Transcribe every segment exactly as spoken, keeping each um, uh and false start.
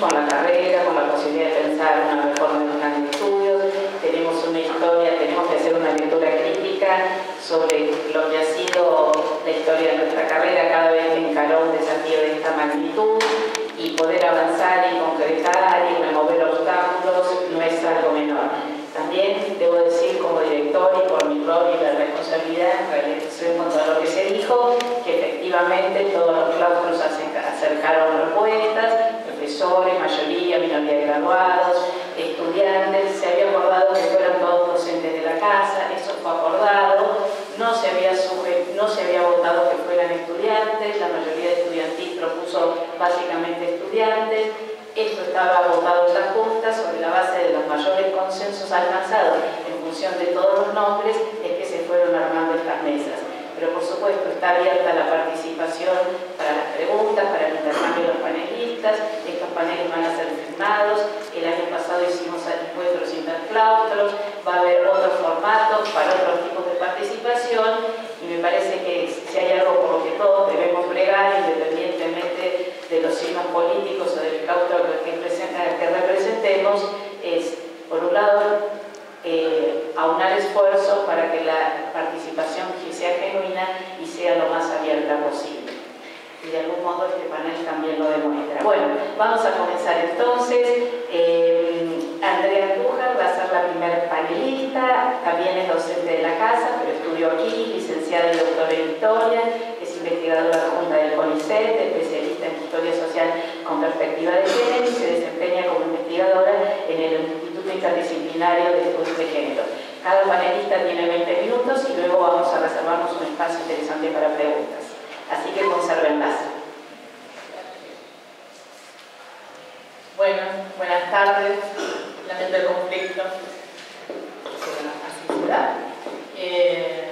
con la carrera, con la posibilidad de pensar una reforma de los planes de estudios. Tenemos una historia, tenemos que hacer una lectura crítica sobre lo que ha sido la historia de nuestra carrera cada vez que encaró un desafío de esta magnitud, y poder avanzar y concretar y remover obstáculos no es algo menor. También debo decir, como director y por mi rol y la responsabilidad en relación con todo lo que se dijo, que efectivamente todos los claustros acercaron propuestas, profesores, mayoría, minoría de graduados, estudiantes. Se había acordado que fueran todos docentes de la casa, eso fue acordado. No se había, sube, no se había votado que fueran estudiantes, la mayoría de estudiantil propuso básicamente estudiantes. Esto estaba votado en la Junta sobre la base de los mayores consensos alcanzados en función de todos los nombres, es que se fueron armando estas mesas. Pero por supuesto está abierta la participación para las preguntas, para el intercambio de los panelistas. Estos paneles van a ser firmados. El año pasado hicimos encuentros interclaustros, va a haber otros formatos para otros tipos de participación, y me parece que si hay algo por lo que todos debemos bregar, independientemente de los signos políticos o del claustro que, que representemos, es, por un lado, Eh, aunar esfuerzos para que la participación sea genuina y sea lo más abierta posible. Y de algún modo este panel también lo demuestra. Bueno, vamos a comenzar entonces. Eh, Andrea Andújar va a ser la primera panelista, también es docente de la casa, pero estudió aquí, licenciada y doctora en Historia, es investigadora adjunta del CONICET, especialista en Historia Social con perspectiva de género, y se desempeña como investigadora en el Instituto Interdisciplinario de Estudios de Género. Cada panelista tiene veinte minutos y luego vamos a reservarnos un espacio interesante para preguntas. Así que consérvenlas. Bueno, buenas tardes. Lamento el conflicto. Así será. Eh,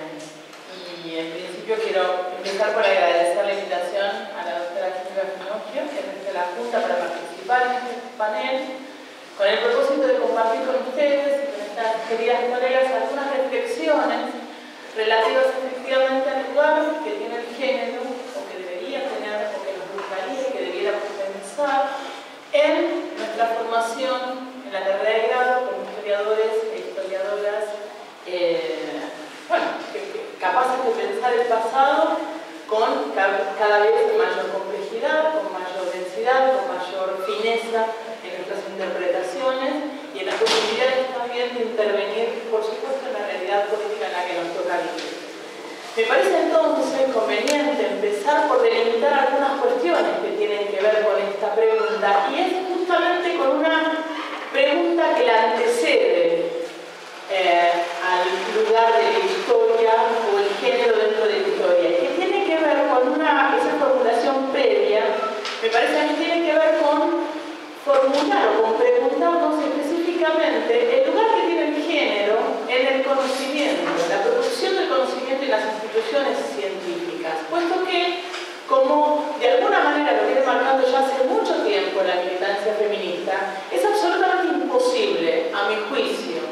y en principio quiero empezar por agradecer la invitación a la doctora Ginebra Finocchio, que es de la Junta, para participar en este panel, con el propósito de compartir con ustedes y con estas queridas colegas algunas reflexiones relativas efectivamente al lugar que tiene el género, o que debería tener, o que nos gustaría que debiéramos pensar en nuestra formación en la carrera de grado como historiadores e historiadoras, eh, bueno, que, que, capaces de pensar el pasado con cada, cada vez mayor complejidad, con mayor densidad, con mayor fineza en nuestras interpretaciones y en las posibilidades también de intervenir, por supuesto, en la realidad política en la que nos toca vivir. Me parece entonces conveniente empezar por delimitar algunas cuestiones que tienen que ver con esta pregunta, y es justamente con una pregunta que la antecede eh, al lugar de la historia o el género dentro de la historia, que tiene que ver con una, esa formulación previa, me parece a mí tiene que ver con formular o con preguntarnos específicamente el lugar que tiene el género en el conocimiento, la producción del conocimiento y las instituciones científicas, puesto que, como de alguna manera lo viene marcando ya hace mucho tiempo la militancia feminista, es absolutamente imposible, a mi juicio,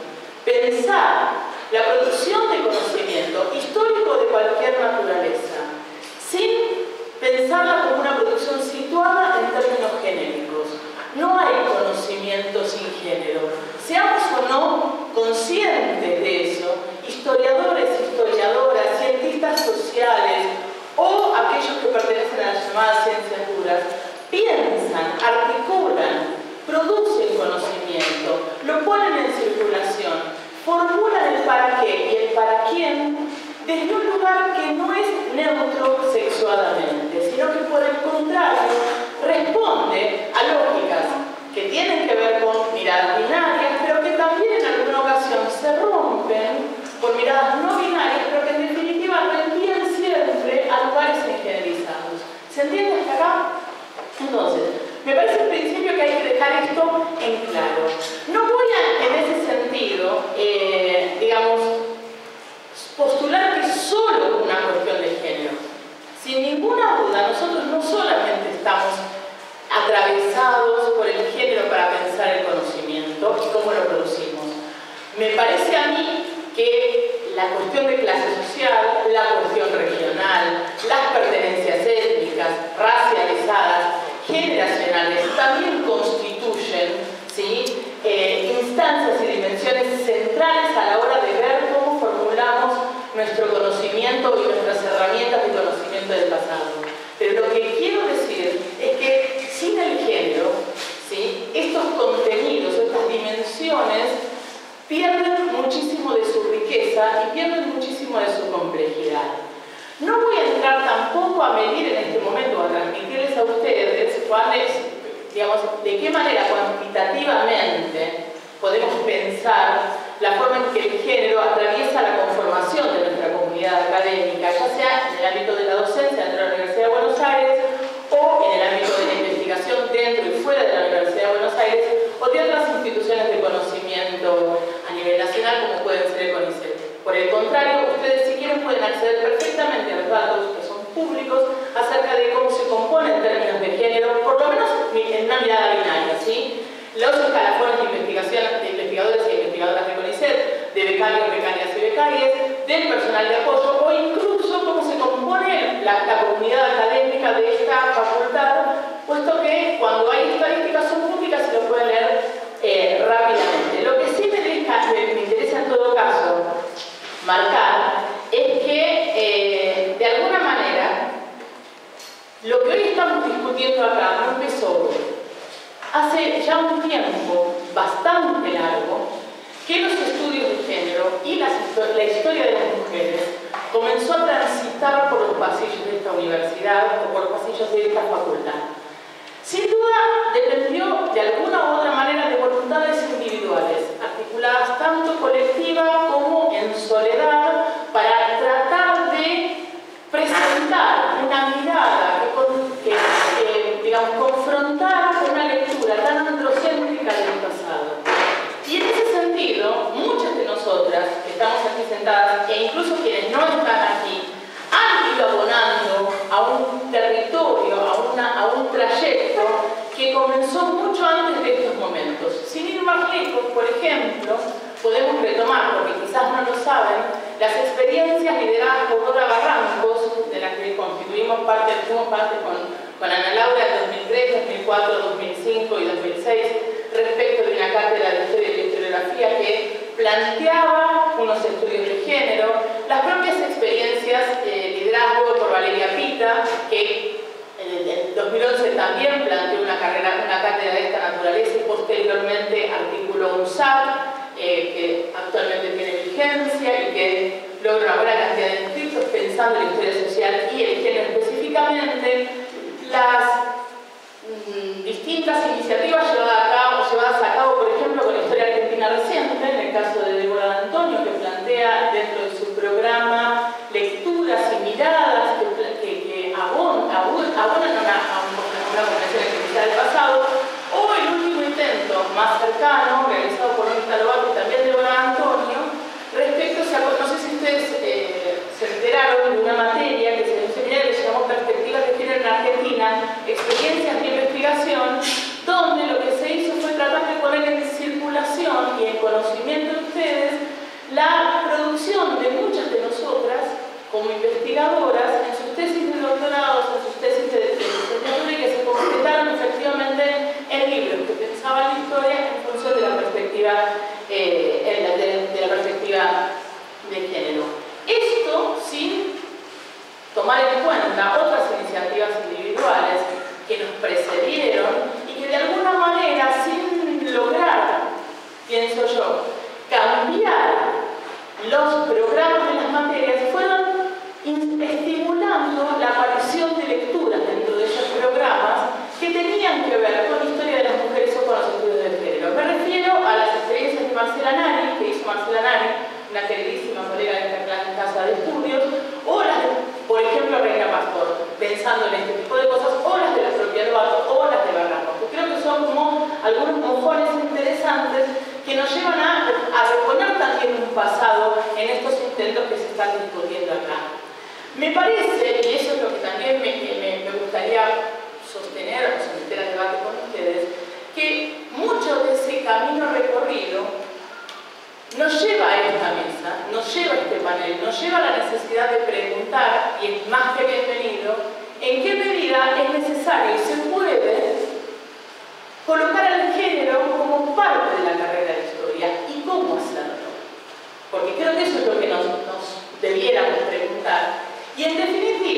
pensar la producción de conocimiento histórico de cualquier naturaleza sin pensarla como una producción situada en términos genéricos. No hay conocimiento sin género. Seamos o no conscientes de eso, historiadores, historiadoras, cientistas sociales o aquellos que pertenecen a las llamadas ciencias duras, piensan, articulan, producen conocimiento, lo ponen en circulación, formulan el para qué y el para quién desde un lugar que no es neutro sexuadamente, sino que por el contrario responde a lógicas que tienen que ver con miradas binarias, pero que también en alguna ocasión se rompen por miradas no binarias, pero que en definitiva reenvían siempre a lugares ingenerizados. ¿Se entiende hasta acá? Entonces, me parece en principio que hay que dejar esto en claro. No voy a, en ese sentido, eh, digamos, postular que es solo una cuestión de género. Sin ninguna duda, nosotros no solamente estamos atravesados por el género para pensar el conocimiento y cómo lo producimos. Me parece a mí que la cuestión de clase social, la cuestión regional, las pertenencias étnicas, racializadas, generacionales también constituyen, ¿sí?, eh, instancias y dimensiones centrales a la hora de ver cómo formulamos nuestro conocimiento y nuestras herramientas de conocimiento del pasado. Pero lo que quiero decir es que sin el género, ¿sí?, estos contenidos, estas dimensiones pierden muchísimo de su riqueza y pierden muchísimo de su complejidad. No voy a entrar tampoco a medir en este momento, a transmitirles a ustedes cuáles, digamos, de qué manera cuantitativamente podemos pensar la forma en que el género atraviesa la conformación de nuestra comunidad académica, ya sea en el ámbito de la docencia dentro de la Universidad de Buenos Aires o en el ámbito de la investigación dentro y fuera de la Universidad de Buenos Aires o de otras instituciones de conocimiento a nivel nacional como pueden ser el CONICET. Por el contrario, ustedes si quieren pueden acceder perfectamente a los datos que son públicos acerca de cómo se compone en términos de género, por lo menos en una mirada binaria, ¿sí? Los escalafones de investigación de investigadores y investigadoras de CONICET, de becarios, becarias y becarias, del personal de apoyo o incluso cómo se compone la, la comunidad académica de esta facultad, puesto que cuando hay estadísticas son públicas se lo pueden leer eh, rápidamente. Lo que sí me, deja, me, me interesa en todo caso marcar es que eh, de alguna manera lo que hoy estamos discutiendo acá no empezó hoy. Hace ya un tiempo bastante largo que los estudios de género y la, la historia de las mujeres comenzó a transitar por los pasillos de esta universidad o por los pasillos de esta facultad. Sin duda dependió de alguna u otra manera de voluntades individuales, articuladas tanto colectiva como en soledad, para tratar de presentar una mirada que, que, que digamos, confrontara con una lectura tan androcéntrica del pasado. Y en ese sentido, muchas de nosotras que estamos aquí sentadas, e incluso quienes no están aquí, han ido abonando a un territorio, a, una, a un trayecto que comenzó mucho antes de estos momentos. Sin ir más lejos, por ejemplo, podemos retomar, porque quizás no lo saben, las experiencias lideradas por Dora Barrancos, de las que constituimos parte, fuimos parte con, con Ana Laura en dos mil tres, dos mil cuatro, dos mil cinco y dos mil seis, respecto de una cátedra de historia y de historiografía que planteaba unos estudios de género, las propias experiencias eh, lideradas luego por Valeria Pita, que en el dos mil once también planteó una carrera, una cátedra de esta naturaleza y posteriormente articuló un S A P eh, que actualmente tiene vigencia y que logra una buena cantidad de inscritos pensando en la historia social y el género específicamente. Las mmm, distintas iniciativas llevadas a, cabo, llevadas a cabo, por ejemplo, con la historia argentina reciente, en el caso de Débora Antonio, que plantea dentro de su programa lecturas y miradas que, que, que abonan, abonan a una, a una convención especial del pasado, o el último intento más cercano, realizado por Nita Lobato y también Débora Antonio, respecto, no sé si ustedes eh, se enteraron de una materia que se en un seminario que se llamó Perspectivas de Género en Argentina, experiencias de investigación, donde lo que se hizo fue tratar de poner en circulación y en conocimiento de ustedes la producción de muchas de nosotras como investigadoras en sus tesis de doctorado, en sus tesis de licenciatura y que se completaron efectivamente en libros que pensaban la historia en función de la perspectiva, eh, de, de la perspectiva de género. Esto sin tomar en cuenta otras iniciativas individuales que nos precedieron y que de alguna manera, sin lograr, pienso yo, cambiar los programas de las materias, fueron estimulando la aparición de lecturas dentro de esos programas que tenían que ver con la historia de las mujeres o con los estudios de género. Me refiero a las experiencias de Marcela Nari, que hizo Marcela Nari, una queridísima colega de esta casa de estudios, o las de, por ejemplo, Reina Pastor, pensando en este tipo de cosas, o las de la propia Lobato, o las de Barrancos, que creo que son como algunos mojones interesantes que nos llevan a, a reponer también un pasado en estos intentos que se están discutiendo acá. Me parece, y eso es lo que también me, me, me gustaría sostener o someter a debate con ustedes, que mucho de ese camino recorrido nos lleva a esta mesa, nos lleva a este panel, nos lleva a la necesidad de preguntar, y es más que bienvenido, en qué medida es necesario y se puede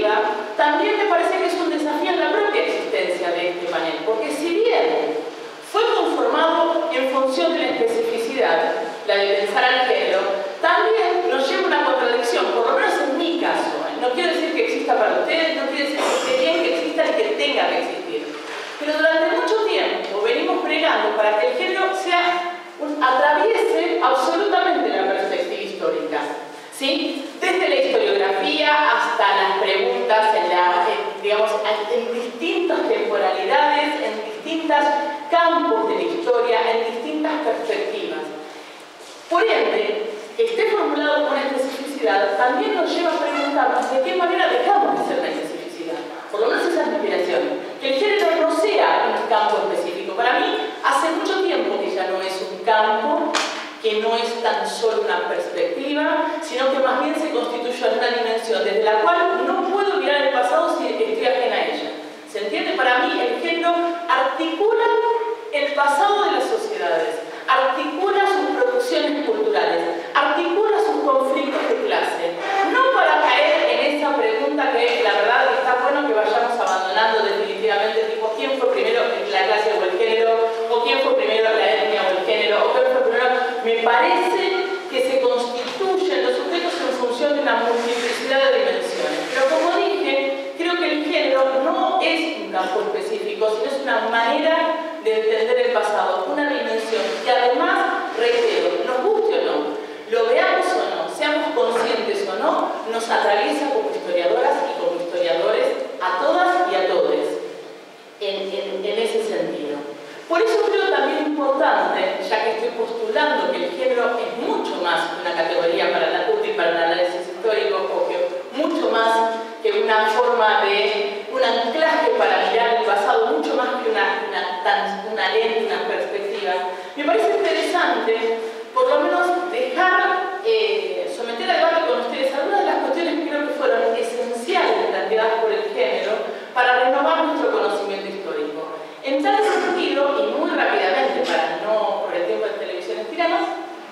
perspectiva, también me parece que es un desafío en la propia existencia de este panel, porque si bien fue conformado en función de la especificidad, la de pensar al género, también nos lleva una contradicción, por lo menos en mi caso. No quiero decir que exista para ustedes, no quiero decir que esté bien que exista y que tenga que existir. Pero durante mucho tiempo venimos pregando para que el género sea, un, atraviese absolutamente la perspectiva histórica. ¿Sí? Desde la historiografía hasta las preguntas en, la, en, digamos, en distintas temporalidades, en distintos campos de la historia, en distintas perspectivas. Por ende, que esté formulado con una especificidad también nos lleva a preguntarnos de qué manera dejamos de ser una especificidad. Por lo menos esa es mi inspiración. Que el género no sea un campo específico. Para mí, hace mucho tiempo que ya no es un campo, que no es tan solo una perspectiva, sino que más bien se constituye en una dimensión desde la cual no puedo mirar el pasado si estoy ajena a ella. ¿Se entiende? Para mí el género articula el pasado de las sociedades, articula sus producciones culturales, articula sus conflictos de clase. No para caer en esa pregunta que la verdad está bueno que vayamos abandonando definitivamente, tipo ¿quién fue primero la clase o el género? ¿O quién fue primero la etnia o el género? ¿O quién fue primero? Me parece que se constituyen los sujetos en función de una multiplicidad de dimensiones. Pero como dije, creo que el género no es un campo específico, sino es una manera de entender el pasado, una dimensión que además, reitero, nos guste o no, lo veamos o no, seamos conscientes o no, nos atraviesa como historiadoras y como historiadores a todas y a todos en, en, en ese sentido. Por eso creo también importante, ya que estoy postulando que el género es mucho más que una categoría para la útil para el análisis histórico, o que mucho más que una forma de un anclaje para mirar el pasado, mucho más que una, una, una lente, una perspectiva. Me parece interesante, por lo menos, dejar, eh, someter a debate con ustedes algunas de las cuestiones que creo que fueron esenciales planteadas por el género para renovar nuestro conocimiento histórico. En tal sentido, y muy rápidamente, para no, por el tiempo de televisión estirarnos,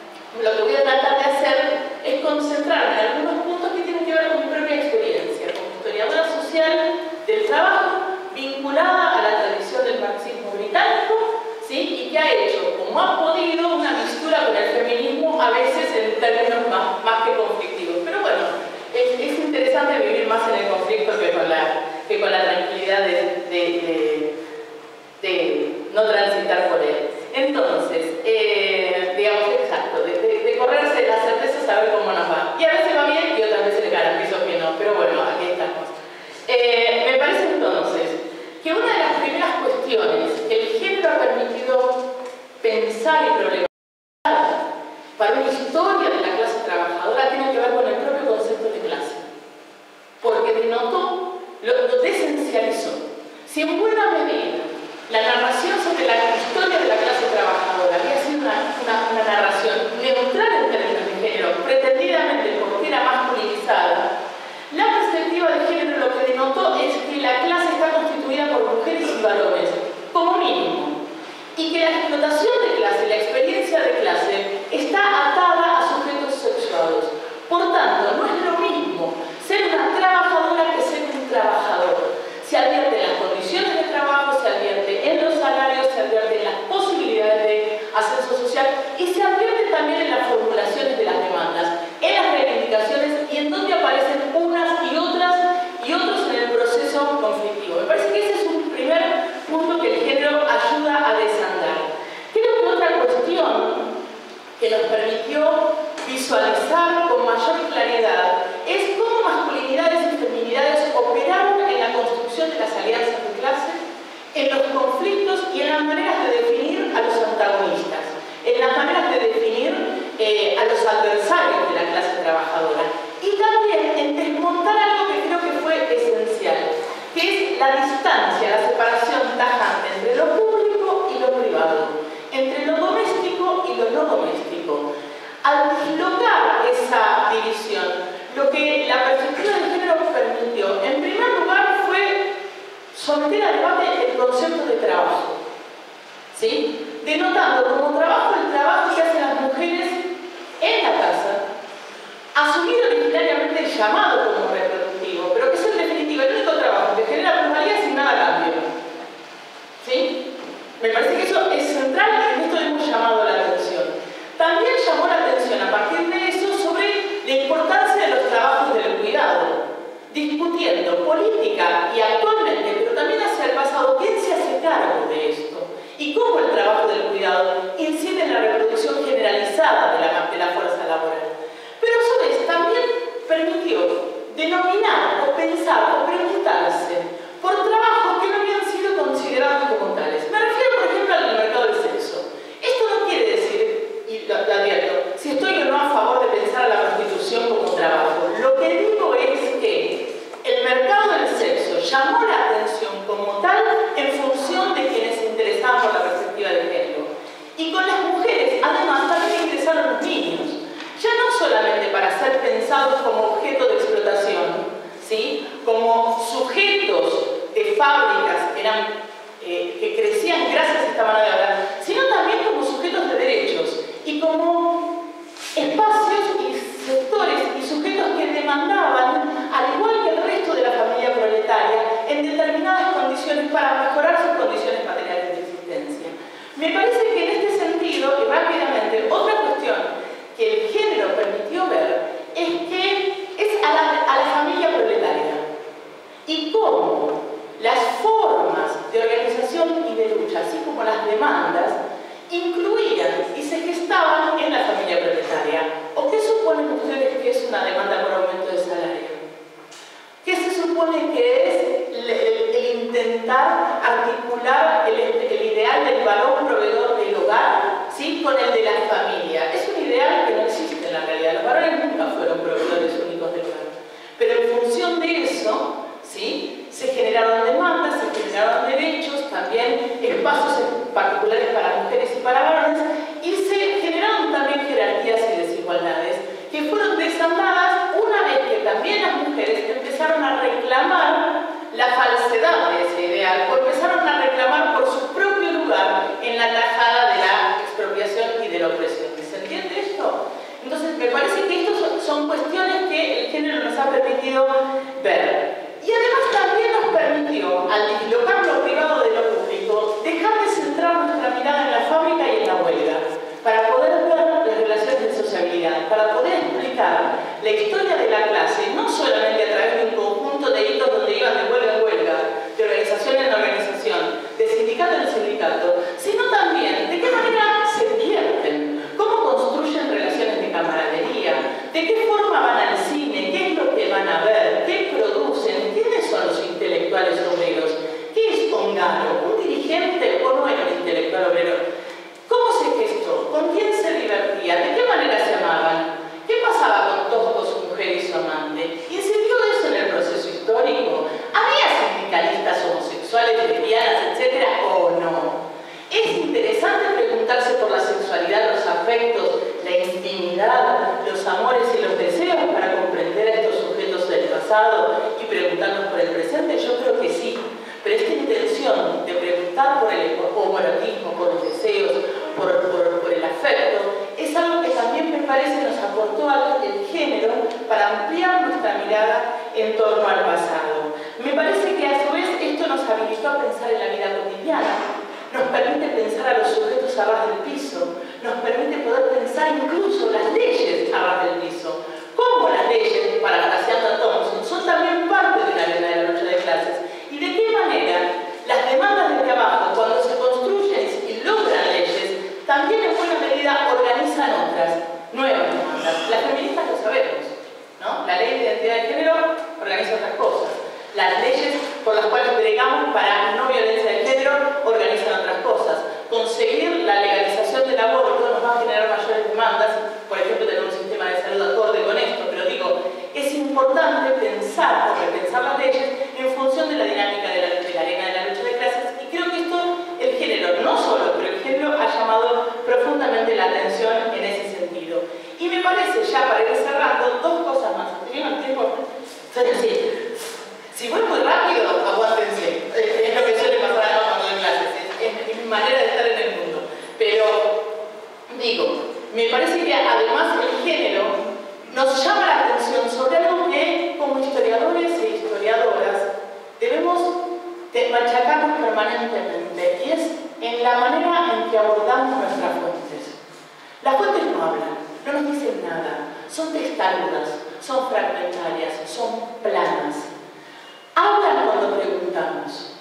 lo que voy a tratar de hacer es concentrarme en algunos puntos que tienen que ver con mi propia experiencia, como historiadora social del trabajo, vinculada a la tradición del marxismo británico, ¿sí? Y que ha hecho, como ha podido, una mistura con el feminismo, a veces en términos más, más que conflictivos. Pero bueno, es, es interesante vivir más en el conflicto que con la, que con la tranquilidad de, de, de de no transitar por él. Entonces, eh, digamos, exacto, de, de, de correrse la certeza, saber cómo nos va. Y a veces va bien y otras veces le garantizo que no, pero bueno, aquí estamos. Eh, me parece entonces que una de las primeras cuestiones que el género ha permitido pensar y problematizar para una historia de la clase trabajadora tiene que ver con el propio concepto de clase. Porque denotó, lo, lo desencializó. Si en buena medida la narración sobre la historia de la clase trabajadora había sido una, una, una narración neutral en términos de género, pretendidamente porque era masculinizada, la perspectiva de género lo que denotó es que la clase está constituida por mujeres y varones, como mínimo, y que la explotación de clase, la experiencia de clase, está atada a sujetos sexuados. Por tanto, no es lo mismo ser una trabajadora que ser un trabajador. Se advierte en las condiciones de trabajo, se advierte en los salarios, se advierte en las posibilidades de ascenso social y se advierte también en las formulaciones de las demandas, en las reivindicaciones y en donde aparecen unas y otras y otros en el proceso conflictivo. Me parece que ese es un primer punto que el género ayuda a desandar. Creo que otra cuestión que nos permitió visualizar con mayor claridad es cómo masculinidades y feminidades operaron en la construcción de las alianzas de clase, en los conflictos y en las maneras de definir a los antagonistas, en las maneras de definir eh, a los adversarios de la clase trabajadora y también en desmontar algo que creo que fue esencial, que es la distancia, la separación tajante entre lo público y lo privado, entre lo doméstico y lo no doméstico. Al dislocar esa división, lo que la perspectiva de género permitió, en primer lugar, fue someter a debate el concepto de trabajo, ¿sí? Denotando como trabajo el trabajo que hacen las mujeres en la casa, asumido originariamente el llamado como reproductivo, pero que es en definitiva Me parece que eso es central y en esto hemos llamado la atención. También llamó la atención a partir de eso sobre la importancia de los trabajos del cuidado, discutiendo política y actualmente, pero también hacia el pasado, quién se hace cargo de esto y cómo el trabajo del cuidado incide en la reproducción generalizada de la, de la fuerza laboral. Pero a su vez también permitió denominar o pensar o preguntarse por trabajos que no habían sido considerados como tales. Me refiero, por ejemplo, al mercado del sexo. Esto no quiere decir, y lo, lo advierto, si estoy o no a favor de pensar a la prostitución como trabajo. Lo que digo es que el mercado del sexo llamó la atención como tal en función de quienes se interesaban por la perspectiva de género. Y con las mujeres, además, también ingresaron los niños, ya no solamente para ser pensados como objeto de explotación, ¿sí? Como sujetos de fábricas eran, eh, que crecían gracias a esta mano de obra, sino también como sujetos de derechos y como espacios y sectores y sujetos que demandaban, al igual que el resto de la familia proletaria, en determinadas condiciones para mejorar sus condiciones materiales de existencia. Me parece que en este sentido, y rápidamente, otra cuestión que el género permitió ver es que es a la, a la familia proletaria y cómo las formas de organización y de lucha, así como las demandas, incluían y se gestaban en la familia proletaria. ¿O qué suponen ustedes que es una demanda por aumento de salario? ¿Qué se supone que es el, el, el intentar articular el, el ideal del varón proveedor del hogar, ¿sí?, con el de la familia? Es un ideal que no existe en la realidad. Los varones nunca fueron proveedores únicos del hogar. Pero en función de eso, ¿sí?, se generaron demandas, se generaron derechos, también espacios particulares para mujeres y para varones, y se generaron también jerarquías y desigualdades que fueron desandadas una vez que también las mujeres empezaron a reclamar la falsedad de ese ideal, o empezaron a reclamar por su propio lugar en la tajada de la expropiación y de la opresión. ¿Se entiende esto? Entonces, me parece que estas son, son cuestiones que el género nos ha permitido ver. Y además también nos permitió, al dislocar lo privado de lo público, dejar de centrar nuestra mirada en la fábrica y en la huelga, para poder ver las relaciones de sociabilidad, para poder explicar la historia de la clase, no solamente a través de un conjunto de hitos donde iban de huelga en huelga, de organización en organización, de sindicato en sindicato, sino también de qué manera se divierten, cómo construyen relaciones de camaradería, de qué forma van al cine, qué es lo que van a ver, qué producen, quiénes son los intelectuales obreros, qué es Ongaro, un dirigente o no era un intelectual obrero. ¿Cómo se gestó? ¿Con quién se divertía? ¿De qué manera se amaban? ¿Qué pasaba con Tosco, su mujer y su amante? ¿Incidió eso en el proceso histórico? ¿Había sindicalistas homosexuales, lesbianas, etcétera, o no? Es interesante preguntarse por la sexualidad, los afectos, la intimidad, los amores y los deseos para comprender a estos sujetos del pasado y preguntarnos por el presente. Yo creo que sí. Pero esta intención de preguntar por el homoerotismo, por los deseos, por, por, por el afecto, es algo que también me parece nos aportó el género para ampliar nuestra mirada en torno al pasado. Me parece que a su vez esto nos habilitó a pensar en la vida cotidiana, nos permite pensar a los sujetos a ras del piso, nos permite poder pensar incluso las leyes a ras del piso. Cómo las leyes, parafraseando a Thompson, son también parte de la arena de la lucha de clases. Y de qué manera las demandas de trabajo, cuando se construyen y logran leyes, también en buena medida organizan otras nuevas demandas. Las feministas lo sabemos, ¿no? La ley de identidad de género organiza otras cosas. Las leyes por las cuales bregamos para no violencia de género organizan otras cosas. Conseguir la legalización del aborto nos va a generar mayores demandas. Por ejemplo, tener un sistema de salud acorde con esto, pero digo, es importante pensar o repensar las leyes en función de la dinámica de la, de la arena de la lucha de clases, y creo que esto, el género, no solo, pero el género ha llamado profundamente la atención en ese sentido. Y me parece, ya para ir cerrando, dos cosas más. ¿Tuvieron el tiempo? Soy así. Si voy muy rápido, aguántense. Es lo que suele pasar acá cuando doy clases. Es, es mi manera de estar en el mundo. Pero, digo, me parece que además el género nos llama la atención sobre algo que, como historiadores e historiadoras, debemos machacarnos permanentemente, y es en la manera en que abordamos nuestras fuentes. Las fuentes no hablan, no nos dicen nada, son testarudas, son fragmentarias, son planas. Hablan cuando preguntamos,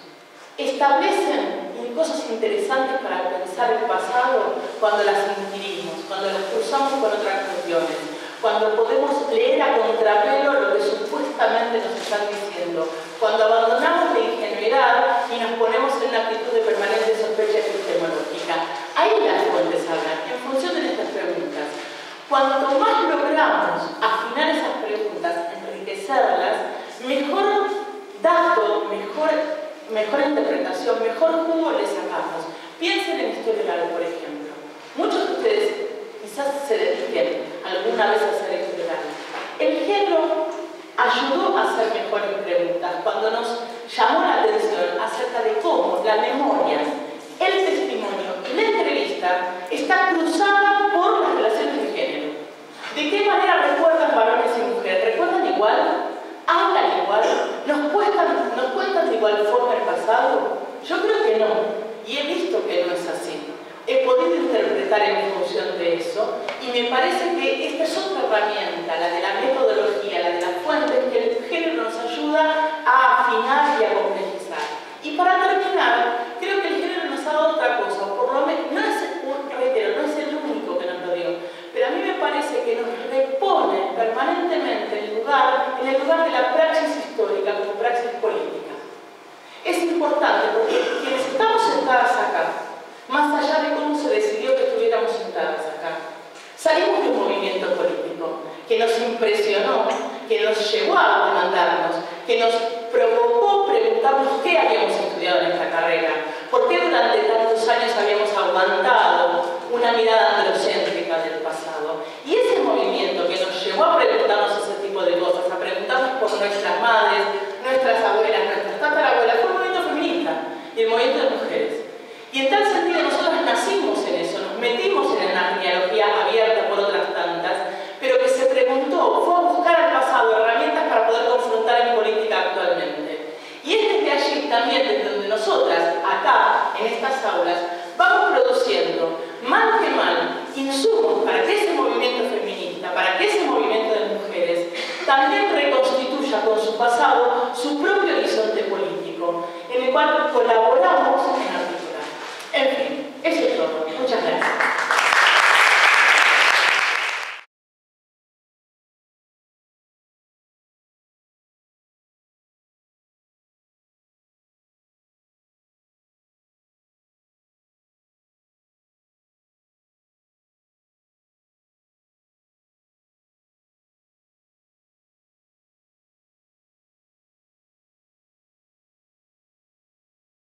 establecen cosas interesantes para pensar el pasado cuando las inquirimos, cuando las cruzamos con otras cuestiones, cuando podemos leer a contrapelo lo que supuestamente nos están diciendo, cuando abandonamos la ingenuidad y nos ponemos en una actitud de permanente sospecha epistemológica. Ahí las fuentes hablan, en función de estas preguntas. Cuanto más logramos afinar esas preguntas, enriquecerlas, mejor dato, mejor, mejor interpretación, mejor jugo le sacamos. Piensen en historia oral, por ejemplo. Muchos de ustedes quizás se dediquen alguna vez a hacer historia oral. El género ayudó a hacer mejores preguntas cuando nos llamó la atención acerca de cómo la memoria, el testimonio y la entrevista está cruzada por las relaciones de género. ¿De qué manera recuerdan varones y mujeres? ¿Recuerdan igual? ¿Hablan igual? ¿Nos cuentan, ¿Nos cuentan de igual forma el pasado? Yo creo que no, y he visto que no es así. He podido interpretar en función de eso, y me parece que esta es otra herramienta, la de la metodología, la de las fuentes, que el género nos ayuda a afinar y a complejizar. Y para terminar, creo que el género nos ha dado otra cosa, por lo menos, no es un reitero, no es el único que nos lo dio, pero a mí me parece que nos repone permanentemente el lugar, en el lugar de la praxis histórica como praxis política. Es importante porque quienes estamos sentadas acá, más allá de cómo se decidió que estuviéramos sentadas acá, salimos de un movimiento político que nos impresionó, que nos llevó a demandarnos, que nos provocó preguntarnos qué habíamos estudiado en esta carrera, por qué durante tantos años habíamos aguantado una mirada androcéntrica del pasado. Y ese movimiento que nos llevó a preguntarnos ese tipo de cosas, a preguntarnos por nuestras madres, nuestras abuelas, nuestras tatarabuelas, fue un movimiento feminista y el movimiento de mujeres. Y en tal sentido nosotros nacimos en eso, nos metimos en una genealogía abierta por otras tantas, pero que se preguntó, fue a buscar al pasado herramientas para poder confrontar en política actualmente. Y es desde allí también, desde donde nosotras, acá, en estas aulas, vamos produciendo, mal que mal, insumos para que ese movimiento feminista, para que ese movimiento de mujeres, también reconstituya con su pasado su propio horizonte político, en el cual colabora